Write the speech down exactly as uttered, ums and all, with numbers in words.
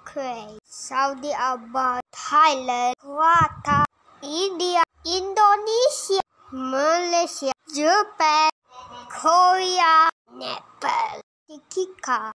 Ukraine, Saudi Arabia, Thailand, Qatar, India, Indonesia, Malaysia, Japan, Korea, Nepal, Tikika.